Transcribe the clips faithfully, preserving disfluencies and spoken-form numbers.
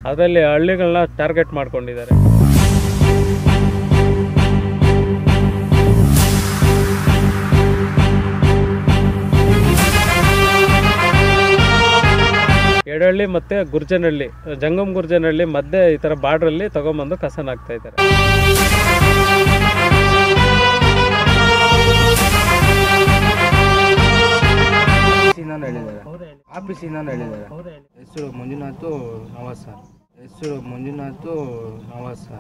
ಅದರಲ್ಲಿ ಹಳ್ಳಿಗಳನ್ನ ಟಾರ್ಗೆಟ್ ಮಾಡ್ಕೊಂಡಿದ್ದಾರೆ. ಎಡಹಳ್ಳಿ ಮತ್ತು ಗುರ್ಜನಹಳ್ಳಿ, ಜಂಗಮ್ ಗುರ್ಜನಹಳ್ಳಿ ಮಧ್ಯೆ ಈ ಥರ ಬಾರ್ಡ್ರಲ್ಲಿ ತಗೊಂಬಂದು ಕಸನ ಹಾಕ್ತಾ ಇದ್ದಾರೆ. ಆಫೀಸಿಂದ ಹೇಳಿದ್ದಾರೆ. ಹೆಸರು ಮಂಜುನಾಥ್ ನವಾಜ್ ಸರ್. ಹೆಸರು ಮಂಜುನಾಥ್ ನವಾಜ್ ಸರ್.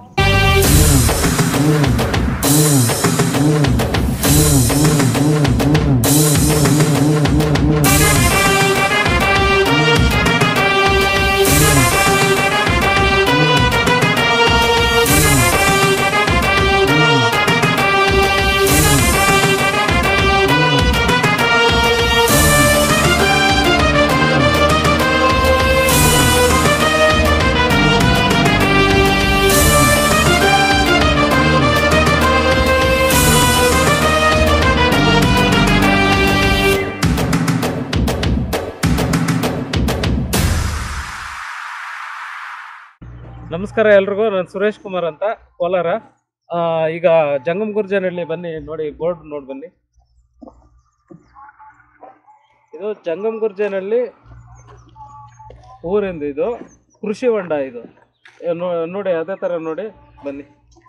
ನಮಸ್ಕಾರ ಎಲ್ರಿಗೂ, ನಾನು ಸುರೇಶ್ ಕುಮಾರ್ ಅಂತ, ಕೋಲಾರ. ಈಗ ಜಂಗಮ್ ಗುರ್ಜನಹಳ್ಳಿ ಬನ್ನಿ, ನೋಡಿ ಬೋರ್ಡ್ ನೋಡಿ ಬನ್ನಿ. ಇದು ಜಂಗಮ್ ಗುರ್ಜನಹಳ್ಳಿ ಊರಿಂದ, ಇದು ಕೃಷಿ ಹೊಂಡ. ಇದು ನೋಡಿ, ಅದೇ ಥರ ನೋಡಿ ಬನ್ನಿ.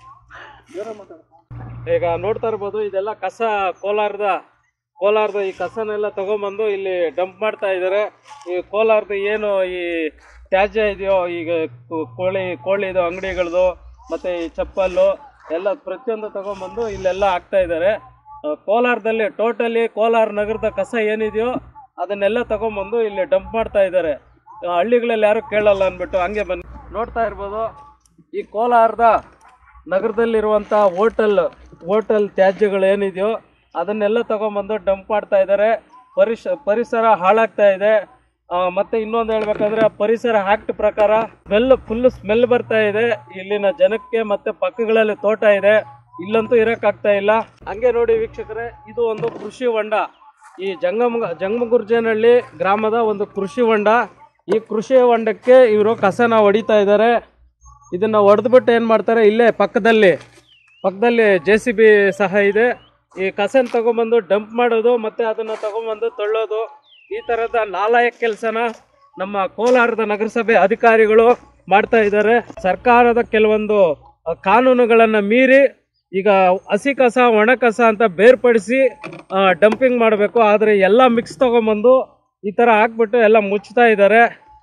ಈಗ ನೋಡ್ತಾ ಇರ್ಬೋದು, ಇದೆಲ್ಲ ಕಸ ಕೋಲಾರದ ಕೋಲಾರದ ಈ ಕಸನೆಲ್ಲ ತಗೊಂಬಂದು ಇಲ್ಲಿ ಡಂಪ್ ಮಾಡ್ತಾ ಇದ್ದಾರೆ. ಈ ಕೋಲಾರದ ಏನು ಈ ತ್ಯಾಜ್ಯ ಇದೆಯೋ, ಈಗ ಕೋಳಿ ಕೋಳಿದು ಅಂಗಡಿಗಳದು ಮತ್ತು ಈ ಚಪ್ಪಲ್ಲು ಎಲ್ಲ ಪ್ರತಿಯೊಂದು ತಗೊಂಬಂದು ಇಲ್ಲೆಲ್ಲ ಹಾಕ್ತಾ ಇದ್ದಾರೆ. ಕೋಲಾರದಲ್ಲಿ ಟೋಟಲಿ ಕೋಲಾರ ನಗರದ ಕಸ ಏನಿದೆಯೋ ಅದನ್ನೆಲ್ಲ ತಗೊಂಬಂದು ಇಲ್ಲಿ ಡಂಪ್ ಮಾಡ್ತಾ ಇದ್ದಾರೆ. ಹಳ್ಳಿಗಳಲ್ಲಿ ಯಾರು ಕೇಳಲ್ಲ ಅಂದ್ಬಿಟ್ಟು ಹಂಗೆ ಬನ್ನಿ. ನೋಡ್ತಾ ಇರ್ಬೋದು, ಈ ಕೋಲಾರದ ನಗರದಲ್ಲಿರುವಂಥ ಹೋಟೆಲ್ ಹೋಟೆಲ್ ತ್ಯಾಜ್ಯಗಳು ಏನಿದೆಯೋ ಅದನ್ನೆಲ್ಲ ತಗೊಂಬಂದು ಡಂಪ್ ಮಾಡ್ತಾ ಇದ್ದಾರೆ. ಪರಿಸ ಪರಿಸರ ಹಾಳಾಗ್ತಾ ಇದೆ. ಮತ್ತು ಇನ್ನೊಂದು ಹೇಳ್ಬೇಕಂದ್ರೆ, ಪರಿಸರ ಆಕ್ಟ್ ಪ್ರಕಾರ ಸ್ಮೆಲ್ ಫುಲ್ ಸ್ಮೆಲ್ ಬರ್ತಾ ಇದೆ ಇಲ್ಲಿನ ಜನಕ್ಕೆ. ಮತ್ತು ಪಕ್ಕಗಳಲ್ಲಿ ತೋಟ ಇದೆ, ಇಲ್ಲಂತೂ ಇರೋಕ್ಕಾಗ್ತಾ ಇಲ್ಲ. ಹಂಗೆ ನೋಡಿ ವೀಕ್ಷಕರೇ, ಇದು ಒಂದು ಕೃಷಿ ಹೊಂಡ. ಈ ಜಂಗಮ್ ಜಂಗಮ್ ಗುರ್ಜನಹಳ್ಳಿ ಗ್ರಾಮದ ಒಂದು ಕೃಷಿ ಹೊಂಡ. ಈ ಕೃಷಿ ಹೊಂಡಕ್ಕೆ ಇವರು ಕಸನ ಹೊಡಿತಾ ಇದ್ದಾರೆ. ಇದನ್ನು ಹೊಡೆದ್ಬಿಟ್ಟು ಏನು ಮಾಡ್ತಾರೆ, ಇಲ್ಲೇ ಪಕ್ಕದಲ್ಲಿ ಪಕ್ಕದಲ್ಲಿ ಜೆ ಸಿ ಬಿ ಸಹ ಇದೆ. ಈ ಕಸನ ತಗೊಂಬಂದು ಡಂಪ್ ಮಾಡೋದು ಮತ್ತು ಅದನ್ನು ತಗೊಂಬಂದು ತಳ್ಳೋದು, ಈ ಥರದ ನಾಲಾಯಕ ಕೆಲಸನ ನಮ್ಮ ಕೋಲಾರದ ನಗರಸಭೆ ಅಧಿಕಾರಿಗಳು ಮಾಡ್ತಾ ಇದ್ದಾರೆ. ಸರ್ಕಾರದ ಕೆಲವೊಂದು ಕಾನೂನುಗಳನ್ನು ಮೀರಿ ಈಗ ಹಸಿ ಕಸ ಒಣ ಕಸ ಅಂತ ಬೇರ್ಪಡಿಸಿ ಡಂಪಿಂಗ್ ಮಾಡಬೇಕು. ಆದರೆ ಎಲ್ಲ ಮಿಕ್ಸ್ ತೊಗೊಂಬಂದು ಈ ಥರ ಹಾಕ್ಬಿಟ್ಟು ಎಲ್ಲ ಮುಚ್ತಾ ಇದ್ದಾರೆ.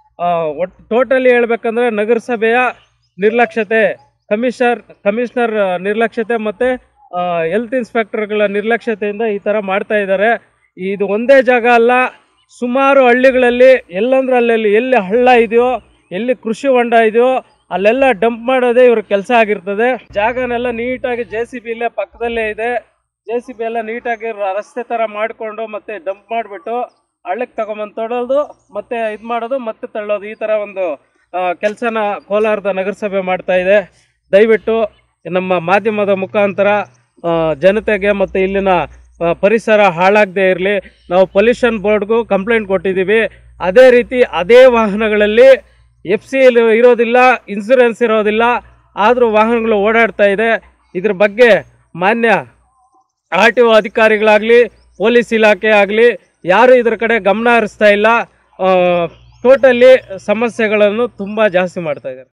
ಒಟ್ಟು ಟೋಟಲಿ ಹೇಳ್ಬೇಕಂದ್ರೆ ನಗರಸಭೆಯ ನಿರ್ಲಕ್ಷ್ಯತೆ, ಕಮಿಷನರ್ ಕಮಿಷನರ್ ನಿರ್ಲಕ್ಷ್ಯತೆ ಮತ್ತು ಹೆಲ್ತ್ ಇನ್ಸ್ಪೆಕ್ಟರ್ಗಳ ನಿರ್ಲಕ್ಷ್ಯತೆಯಿಂದ ಈ ಥರ ಮಾಡ್ತಾ ಇದ್ದಾರೆ. ಇದು ಒಂದೇ ಜಾಗ ಅಲ್ಲ, ಸುಮಾರು ಹಳ್ಳಿಗಳಲ್ಲಿ ಎಲ್ಲಂದ್ರೆ ಅಲ್ಲಲ್ಲಿ ಎಲ್ಲಿ ಹಳ್ಳ ಇದೆಯೋ, ಎಲ್ಲಿ ಕೃಷಿ ಹೊಂಡ ಇದೆಯೋ ಅಲ್ಲೆಲ್ಲ ಡಂಪ್ ಮಾಡೋದೇ ಇವ್ರ ಕೆಲಸ ಆಗಿರ್ತದೆ. ಜಾಗನೆಲ್ಲ ನೀಟಾಗಿ ಜೆ ಸಿ ಬಿ ಇಲ್ಲೇ ಪಕ್ಕದಲ್ಲೇ ಇದೆ. ಜೆ ಸಿ ಬಿ ಎಲ್ಲ ನೀಟಾಗಿ ರಸ್ತೆ ಥರ ಮಾಡಿಕೊಂಡು ಮತ್ತೆ ಡಂಪ್ ಮಾಡಿಬಿಟ್ಟು ಹಳ್ಳಕ್ಕೆ ತಗೊಂಬಂದು ತೊಡೋದು, ಮತ್ತೆ ಇದು ಮಾಡೋದು, ಮತ್ತೆ ತಳ್ಳೋದು, ಈ ಥರ ಒಂದು ಕೆಲಸನ ಕೋಲಾರದ ನಗರಸಭೆ ಮಾಡ್ತಾ ಇದೆ. ದಯವಿಟ್ಟು ನಮ್ಮ ಮಾಧ್ಯಮದ ಮುಖಾಂತರ ಜನತೆಗೆ ಮತ್ತು ಇಲ್ಲಿನ ಪರಿಸರ ಹಾಳಾಗದೇ ಇರಲಿ. ನಾವು ಪೊಲ್ಯೂಷನ್ ಬೋರ್ಡ್ಗೂ ಕಂಪ್ಲೇಂಟ್ ಕೊಟ್ಟಿದ್ದೀವಿ. ಅದೇ ರೀತಿ ಅದೇ ವಾಹನಗಳಲ್ಲಿ ಎಫ್ ಸಿ ಇರೋದಿಲ್ಲ, ಇನ್ಸೂರೆನ್ಸ್ ಇರೋದಿಲ್ಲ, ಆದರೂ ವಾಹನಗಳು ಓಡಾಡ್ತಾ ಇದೆ. ಇದ್ರ ಬಗ್ಗೆ ಮಾನ್ಯ ಆರ್ ಟಿ ಒ ಅಧಿಕಾರಿಗಳಾಗಲಿ, ಪೊಲೀಸ್ ಇಲಾಖೆ ಆಗಲಿ ಯಾರೂ ಇದ್ರ ಕಡೆ ಗಮನ ಹರಿಸ್ತಾ ಇಲ್ಲ. ಟೋಟಲಿ ಸಮಸ್ಯೆಗಳನ್ನು ತುಂಬ ಜಾಸ್ತಿ ಮಾಡ್ತಾ ಇದ್ದಾರೆ.